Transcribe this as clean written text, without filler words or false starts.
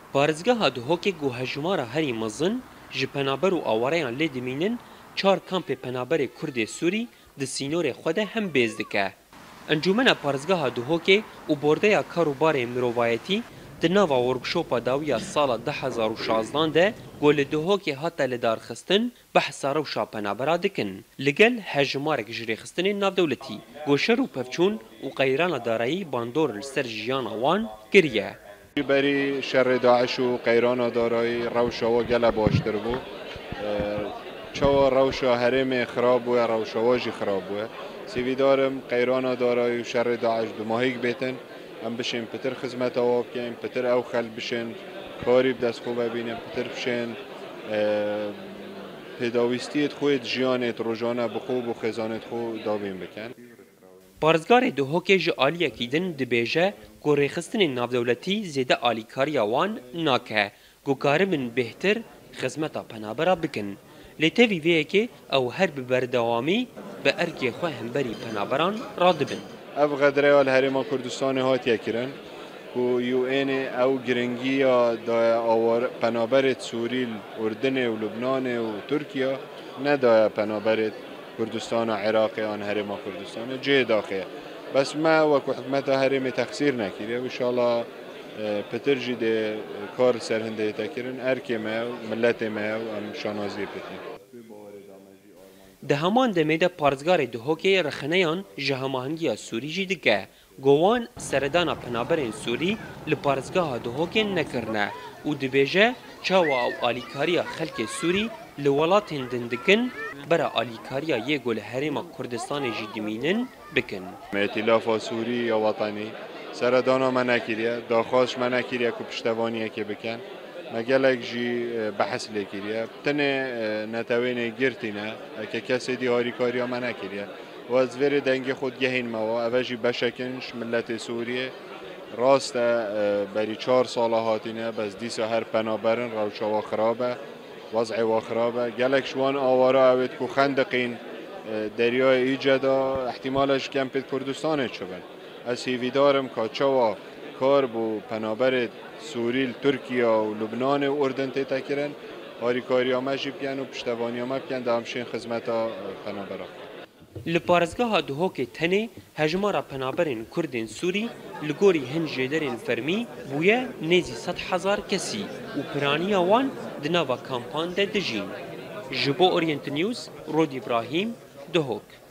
Parêzgeha Duhokê got hejmara herî mezin ji penaber û awareyan lê dimînin çar kampê penaberê Kurdê Sûrî di sînorê xwe de hem bêz dike. Encûmena Parêzgeha Duhokê û Bordeya Karûbarê Mirovayetî di nava workşopa dawiya sala 2016 de got li Duhokê hate lidarxistin behsa rewşa penabera dikin. Li gel hejmarek ji rêxistinên navdewletî, got şer û pevçûn û qeyrana darayî bandor li ser jiyana wan kiriye. بری شر داعش و قیران دارایی روشا و گله باشتر بو چوا روشا هرم خراب و روشا جی خراب بو سیویدارم قیران دارایی و شر داعش بماهیک بیتن هم بشین پتر خدمت آواب کن پتر او خل بشین کاری بدست خوب ببینن پتر بشین پیداویستیت خود جیانت روزانه بخوب و خزانت خود دابین بکن Parêzgarê Duhokê ji aliyekî din dibêje ku rêxistinên navdewletî zêde alîkariya wan nake, ku karibin bêhtir xizmeta penabera bikin. Lê tevî vê yekê ew her bi berdewamî bi erkê xwe hemberî penaberan radibin. Ev Xedreya li Herêma Kurdistanê hatiye kirin ku UN ew giringiya penaberê Sûrî, Urdinê û Lubnanê û Tirkiye nedaya penaberê Kurdistan و عراق آن هرم کردستان جه داخله بس ما وکو حکمت هرم تقصیر نکیره و انشالله پتر جده کار سرهنده تکرن ارک ما و ملت ما و ام شانازی پتن ده همان دمه ده پارزگار Duhokê rexneyan ji hemahengiya Sûrî jî dike. Gowan seredana penaberên Sûrî li parêzgeha Duhokê nekirine û dibêje çawa ew alîkariya xelkê Sûrî li welatên din dikin bera alîkariya yê got li Herêma Kurdistanê jî dimînin bikin. ائتلاف سوری یا وطنی سردانا ما نکریه داخواست ما نکریه که پشتوانیه که بکن مگلک جی بحث لکریه تنه نتوینه گرتینه که کسی دیاری کاریا ما نکریه و از ویر دنگ خود گهین موا اوجی بشکنش ملت سوریه راست بری 4 ساله هاتینه بس دیسا هر پنابرن روشا و خرابه وضع و خرابه گلک شوان آوارا اوید که خندقین دریای ایجادا احتمالش کمپت کردستانه شدن از هیویدارم که چوا کار بو پنابر سوریل ترکیه و لبنان و اردن تیتا کرن هاری کاری ها مجیب کن و پشتوانی ها مبکن دا همشین خدمت ها پنابر Li parêzgeha Duhokê tenê hejmara penaberên Kurdên Sûrî li gorî hin jêderên fermî bûye nêzî 100,000 kesî û piraniya wan di nava kampan de dijîn. Ji bo Orient News, Rod İbrahim, Duhok.